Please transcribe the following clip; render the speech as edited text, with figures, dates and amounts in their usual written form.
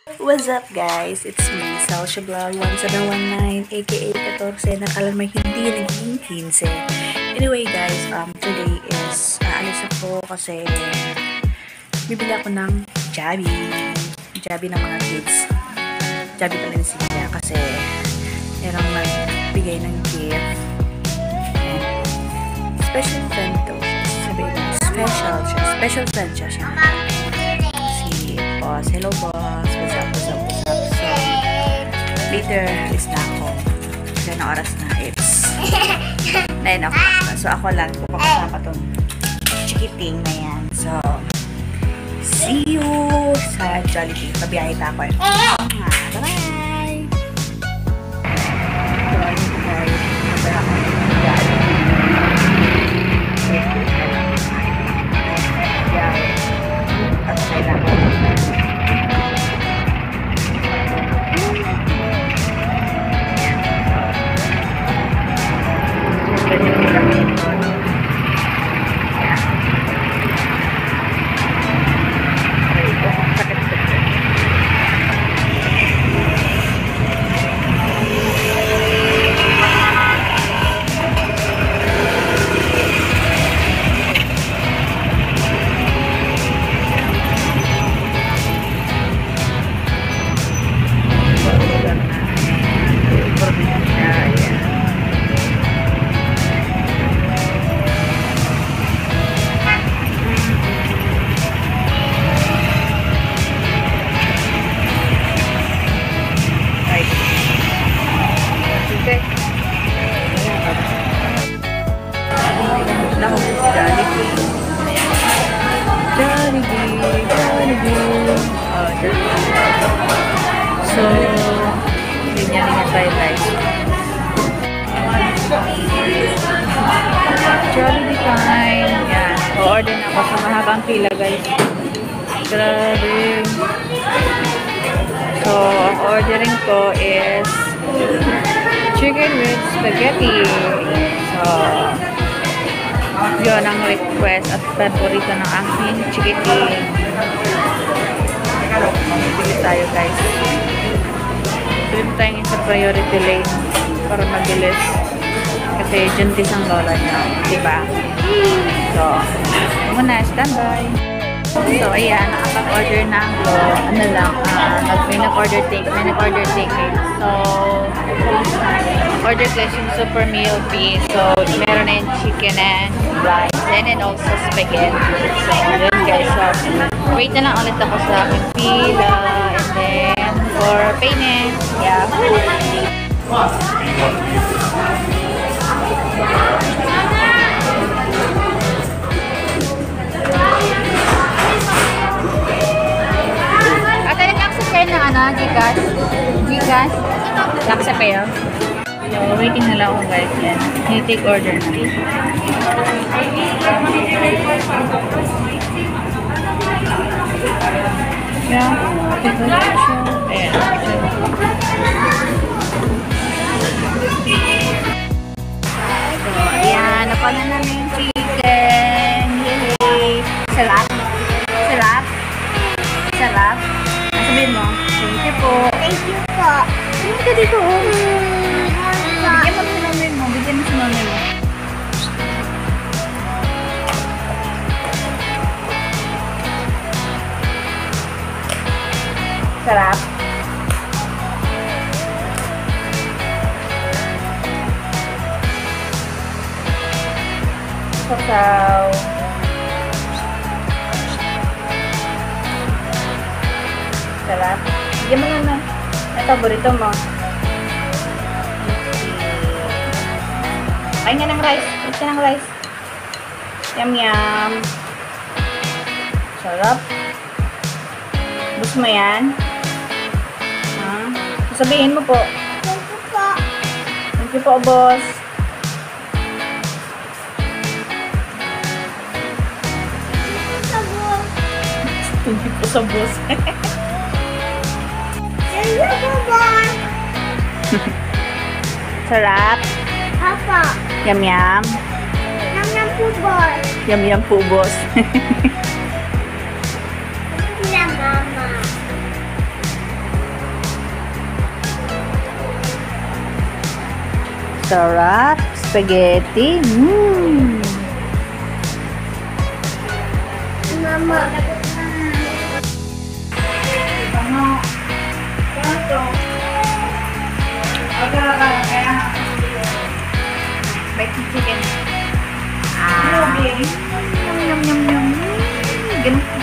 What's up guys? It's me, Salsha Vlog 1719 aka 14 ng alam may hindi naging 15. Anyway guys, today is aalis ako kasi bibili ako ng JOBEE ng mga kids. JOBEE pala ni XIA kasi merong nagbigay ng gift and special friend to. Sabihin mo, special friend siya. Si boss. Hello boss. What's up? So, later, alis na ako. Kasi na oras na. It's 9 o'clock na. So, ako lang. Pupakasama itong chikiting na yan. So, see you sa JOLLIBEE. Pabiyahe pa ako. Bye-bye! So, ganyan yung tayo guys. JOLLIBEE time. Yan. O-order na ako sa mahabang pila guys. Grabe. So, ang ordering ko is chicken with spaghetti. So, yun ang request at paborito ng aking chikiting. Bili tayo guys. Bili tayo sa priority lane para mabilis. Kasi juntis ang lola niya. Diba? So, muna, standby. So, ayan, nakapag-order na ako. Ano lang, may nag-order ticket. So, order guys yung super meal fee. So, meron na yung chicken and rice. And also spaghetti. So, yun guys. So, wait na lang ulit ako sa aking pila. And then, for payment. Yeah. Gcash? Laksa pa yun? So, waiting na lang ako guys yan. Take order na. Yeah. Ayan. So, ayan. Napala namin yung chicken. Yay! Sarap? Sarap? Sarap? Sabihin mo? Thank you po. Thank you po. Hindi ka dito. Bigyan mo sa namin mo. Bigyan mo sa namin mo. Sarap. Sasaw. Sarap. Bigyan mo naman. Ito, paborito mo. Kain nga ng rice. Kain ng rice. Yum, yum. Sarap. Bus mo yan. Ha? Sasabihin mo po. Thank you po. Thank you po, boss. Thank you po sa boss. Sarap. Papa. Yum yum. Yum yum po, boss. Yum yum po, boss. Sila mama. Sarap. Spaghetti. Mama. Spicy chicken. Yum, yum, yum, yum. Ganun.